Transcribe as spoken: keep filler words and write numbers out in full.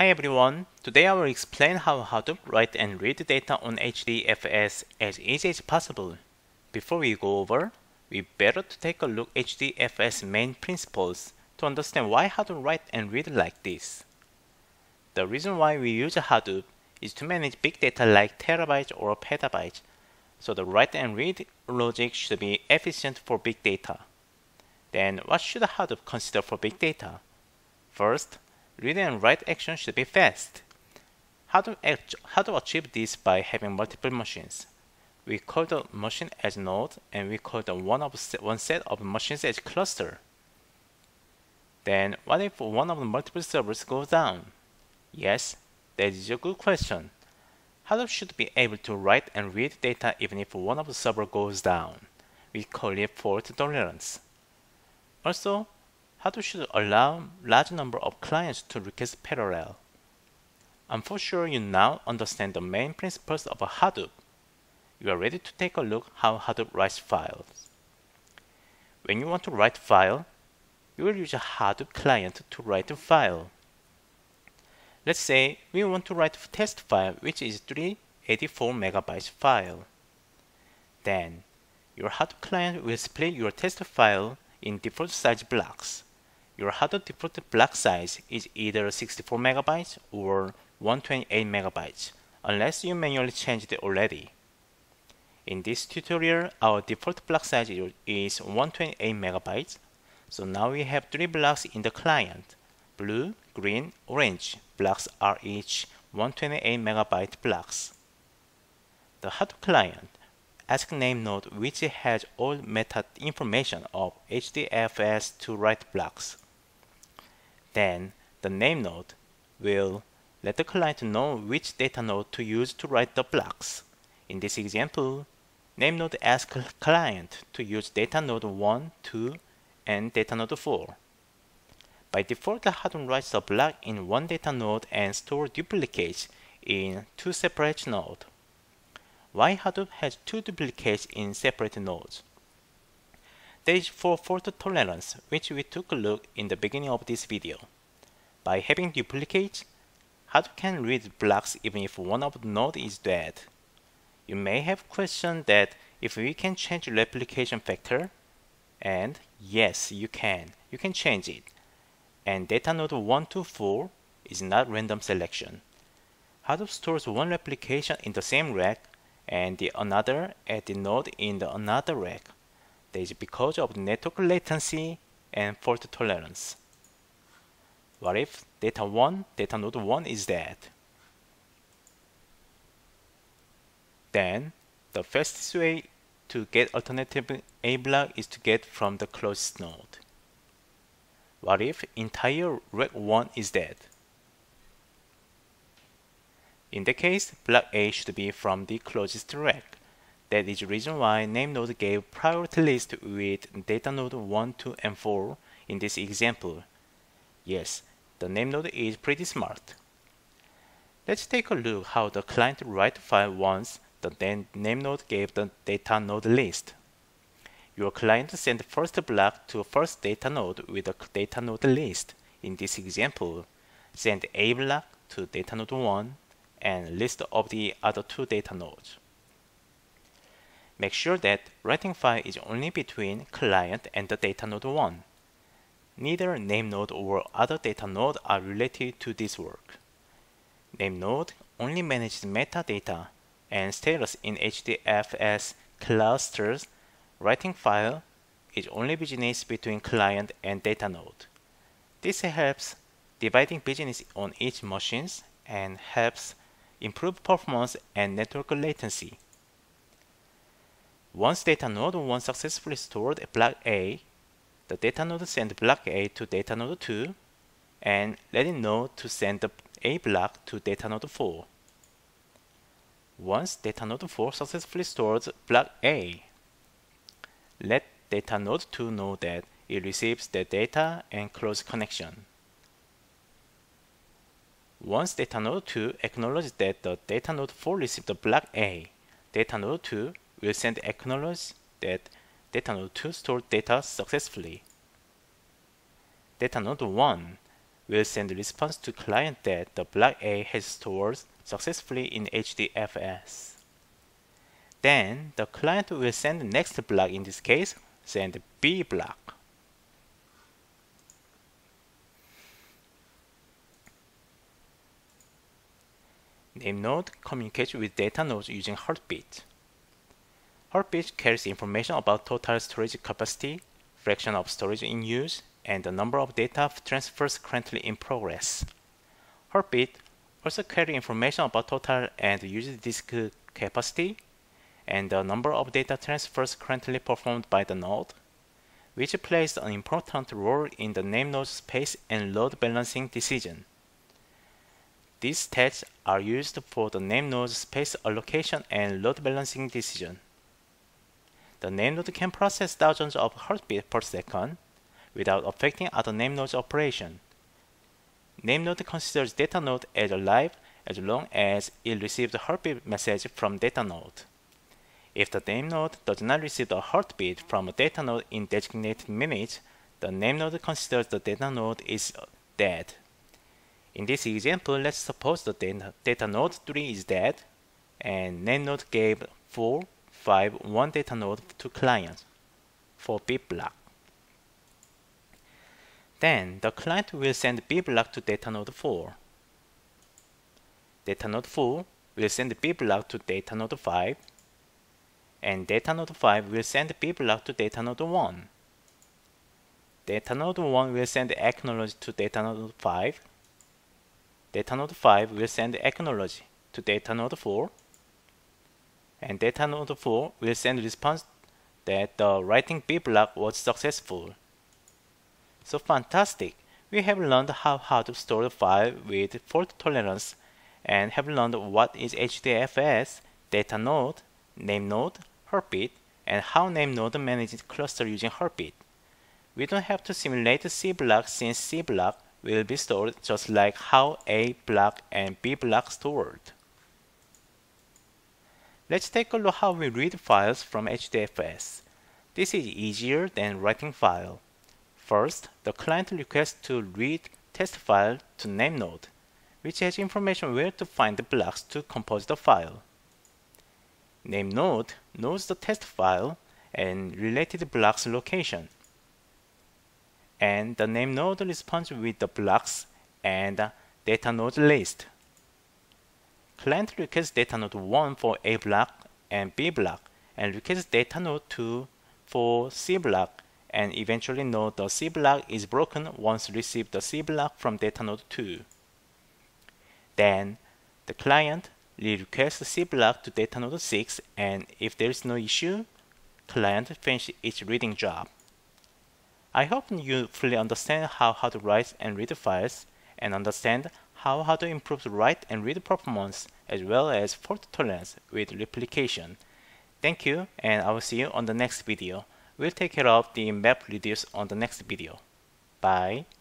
Hi everyone, today I will explain how Hadoop write and read data on H D F S as easy as possible. Before we go over, we better to take a look at H D F S main principles to understand why Hadoop write and read like this. The reason why we use Hadoop is to manage big data like terabytes or petabytes, so the write and read logic should be efficient for big data. Then what should Hadoop consider for big data? First, read and write action should be fast. How to, how to achieve this by having multiple machines? We call the machine as node, and we call the one of one set of machines as cluster. Then, what if one of the multiple servers goes down? Yes, that is a good question. Hadoop should be able to write and read data even if one of the servers goes down. We call it fault tolerance. Also, Hadoop should allow large number of clients to request parallel. I'm for sure you now understand the main principles of a Hadoop. You are ready to take a look how Hadoop writes files. When you want to write file, you will use a Hadoop client to write a file. Let's say we want to write a test file which is three hundred eighty-four megabytes file. Then, your Hadoop client will split your test file in default size blocks. Your Hadoop default block size is either sixty-four megabytes or one hundred twenty-eight megabytes, unless you manually changed it already. In this tutorial, our default block size is one hundred twenty-eight megabytes, so now we have three blocks in the client. Blue, green, orange blocks are each one hundred twenty-eight megabyte blocks. The Hadoop client asks name node which has all meta information of H D F S to write blocks. Then, the name node will let the client know which data node to use to write the blocks. In this example, name node asks client to use data node one, two, and data node four. By default, the Hadoop writes a block in one data node and stores duplicates in two separate nodes. Why Hadoop has two duplicates in separate nodes? There is for fault tolerance, which we took a look in the beginning of this video. By having duplicates, Hadoop can read blocks even if one of the nodes is dead. You may have questioned that if we can change replication factor, and yes, you can. You can change it. And data node one to four is not random selection. Hadoop stores one replication in the same rack and the another at the node in the another rack. That is because of the network latency and fault tolerance. What if data one, data node one is dead? Then, the fastest way to get alternative A block is to get from the closest node. What if entire rack one is dead? In that case, block A should be from the closest rack. That is the reason why name node gave priority list with data node one, two, and four in this example. Yes, the name node is pretty smart. Let's take a look how the client write file once the name node gave the data node list. Your client sent first block to first data node with the data node list. In this example, send A block to data node one and list of the other two data nodes. Make sure that writing file is only between client and the data node one. Neither name node or other data node are related to this work. Name node only manages metadata and status in H D F S clusters. Writing file is only business between client and data node. This helps dividing business on each machines and helps improve performance and network latency. Once data node one successfully stored block A, the data node sends block A to data node two and let it know to send the A block to data node four. Once data node four successfully stores block A, let data node two know that it receives the data and close connection. Once data node two acknowledges that the data node four received the block A, data node two will send acknowledge that data node two stored data successfully. Data node one will send a response to client that the block A has stored successfully in H D F S. Then the client will send the next block, in this case, send B block. Name node communicates with data nodes using heartbeat. Heartbeat carries information about total storage capacity, fraction of storage in use, and the number of data transfers currently in progress. Heartbeat also carries information about total and used disk capacity, and the number of data transfers currently performed by the node, which plays an important role in the name node space and load balancing decision. These stats are used for the name node space allocation and load balancing decision. The name node can process thousands of heartbeats per second without affecting other name nodes' operation. Name node considers data node as alive as long as it receives a heartbeat message from data node. If the name node does not receive a heartbeat from a data node in designated minutes, the name node considers the data node is dead. In this example, let's suppose the data, data node three is dead, and name node gave four, five, one data node to client for B block. Then the client will send B block to data node four. Data node four will send B block to data node five, and data node five will send B block to data node one. Data node one will send acknowledge to data node five. Data node five will send acknowledge to data node four, and data node four will send response that the writing B block was successful. So fantastic! We have learned how, how to store a file with fault tolerance and have learned what is H D F S, data node, name node, heartbeat, and how name node manages cluster using heartbeat. We don't have to simulate C block since C block will be stored just like how A block and B block stored. Let's take a look how we read files from H D F S. This is easier than writing file. First, the client requests to read test file to name node, which has information where to find the blocks to compose the file. Name node knows the test file and related blocks location, and the name node responds with the blocks and data node list. Client requests data node one for A block and B block, and requests data node two for C block, and eventually know the C block is broken once receive the C block from data node two. Then the client requests C block to data node six, and if there is no issue, client finishes its reading job. I hope you fully understand how, how to write and read files, and understand how, how to improve write and read performance as well as fault tolerance with replication. Thank you, and I will see you on the next video. We'll take care of the map reduce on the next video. Bye.